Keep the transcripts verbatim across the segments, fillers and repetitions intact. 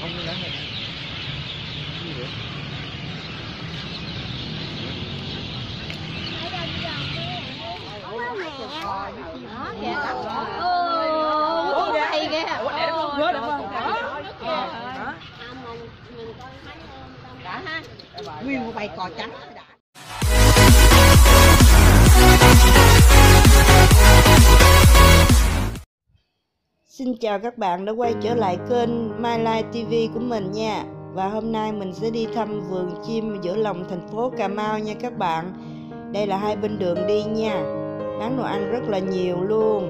Không có lắm này. Gì vậy? Đó kìa. Ô, hay ghê. Ủa để nó rớt được không? Đó. Đã ha. Nguyên một bầy cò trắng đã. Xin chào các bạn đã quay trở lại kênh My Life ti vi của mình nha. Và hôm nay mình sẽ đi thăm vườn chim giữa lòng thành phố Cà Mau nha các bạn. Đây là hai bên đường đi nha. Bán đồ ăn rất là nhiều luôn.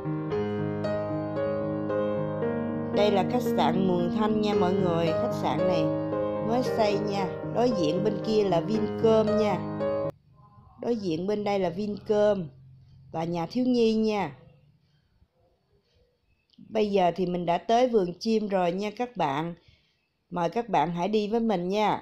Đây là khách sạn Mường Thanh nha mọi người. Khách sạn này mới xây nha. Đối diện bên kia là Vincom nha. Đối diện bên đây là Vincom và nhà thiếu nhi nha. Bây giờ thì mình đã tới vườn chim rồi nha các bạn. Mời các bạn hãy đi với mình nha.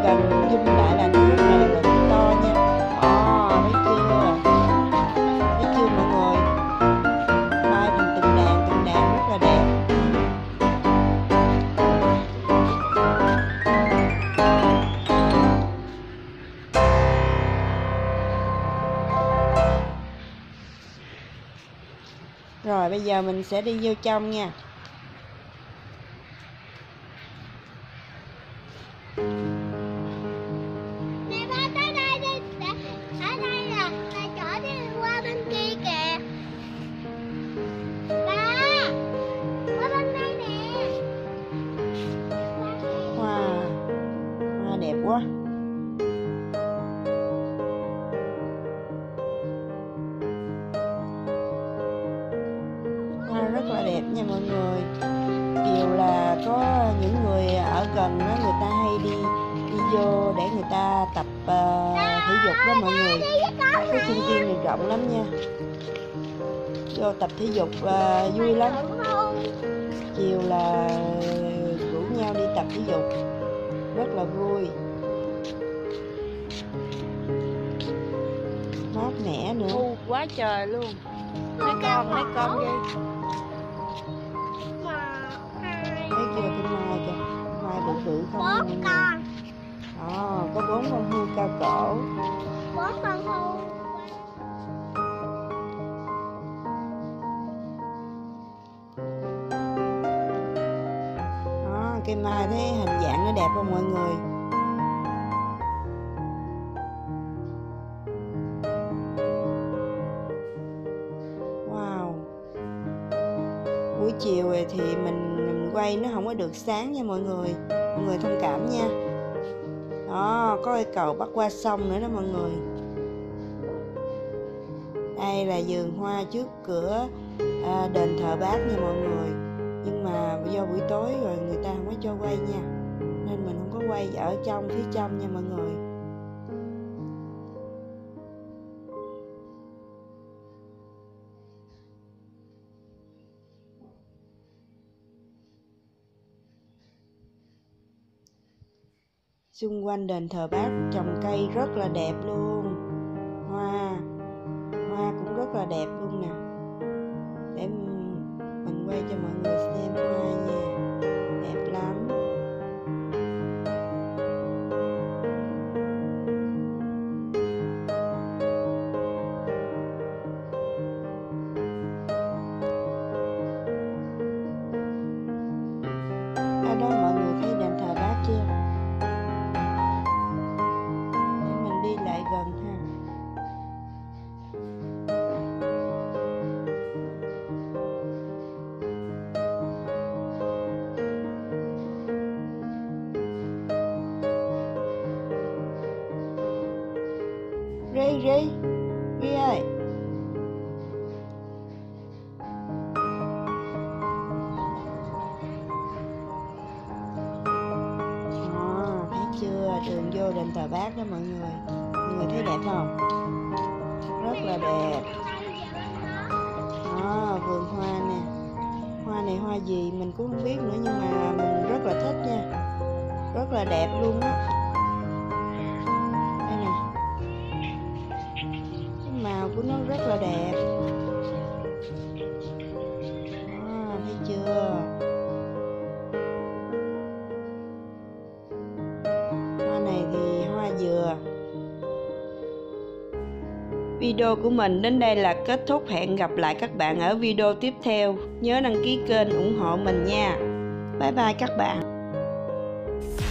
gần zoom lại là nó rất là, là to nha. Ồ, thấy chưa? Thấy chưa mọi người? Mai thành từng đàn từng đàn rất là đẹp. Rồi bây giờ mình sẽ đi vô trong nha. Nè ba tới đây đi, ở đây là là chỗ đi qua bên kia kìa. Ba, qua bên đây nè. Wow, hoa đẹp quá. Hoa rất là đẹp nha mọi người. Kiểu là có những người ở gần đó, người ta hay đi đi vô để người ta tập uh, thể dục đó mọi người. Cái khuôn viên này rộng lắm nha. Vô tập thể dục uh, vui lắm. Chiều là rủ nhau đi tập thể dục rất là vui, mát mẻ nữa. Ngu quá trời luôn. Mấy con, mấy con ghê. Thấy chưa, con mai kìa, mai bự bự không? Bốn con. Đó, có bốn con hươu cao cổ. Bốn con hươu. Đó, cây mai thấy hình dạng nó đẹp không mọi người? Wow. Buổi chiều thì mình, mình quay nó không có được sáng nha mọi người. Mọi người thông cảm nha. Đó, có cây cầu bắc qua sông nữa đó mọi người. Đây là vườn hoa trước cửa à, đền thờ Bác nha mọi người. Nhưng mà do buổi tối rồi người ta không có cho quay nha, nên mình không có quay ở trong phía trong nha mọi người. Xung quanh đền thờ Bác trồng cây rất là đẹp luôn. Hoa Hoa cũng rất là đẹp luôn nè. Để mình quay cho mọi người xem hoa nha. Đẹp lắm. Ở đó mọi người thấy đền thờ Bác chưa? Đi lại gần ha. Ri Ri Ri ơi. À, thấy chưa, đường vô đền thờ Bác đó mọi người. Mọi người thấy đẹp không? Rất là đẹp. Đó, vườn hoa nè. Hoa này hoa gì mình cũng không biết nữa, nhưng mà mình rất là thích nha. Rất là đẹp luôn á. Đây nè. Cái màu của nó rất là đẹp. Đó, thấy chưa? Hoa này thì hoa dừa. Video của mình đến đây là kết thúc. Hẹn gặp lại các bạn ở video tiếp theo. Nhớ đăng ký kênh ủng hộ mình nha. Bye bye các bạn.